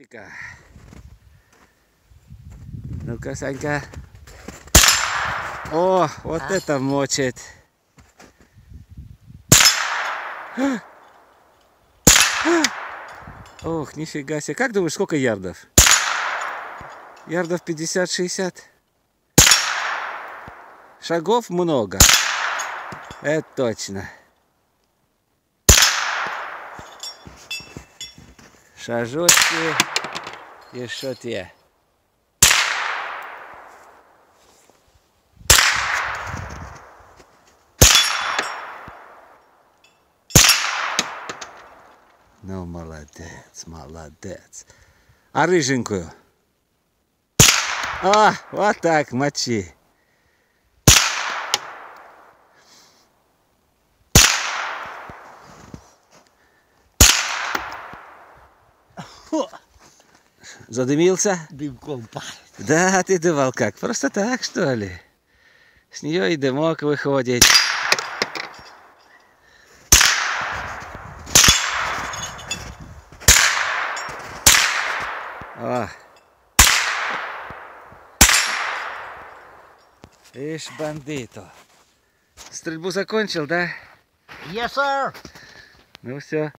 Смотрите-ка. Ну-ка, Санька. О, вот это мочит. Ох, нифига себе. Как думаешь, сколько ярдов? Ярдов 50-60. Шагов много. Это точно. Шажочки еще те. Ну, молодец, молодец. А рыженькую? А, вот так, мочи. Задымился? Дымком пахнет. Да, ты думал как? Просто так, что ли? С нее и дымок выходит. О. Ишь, бандиту. Стрельбу закончил, да? Yes, sir. Ну все.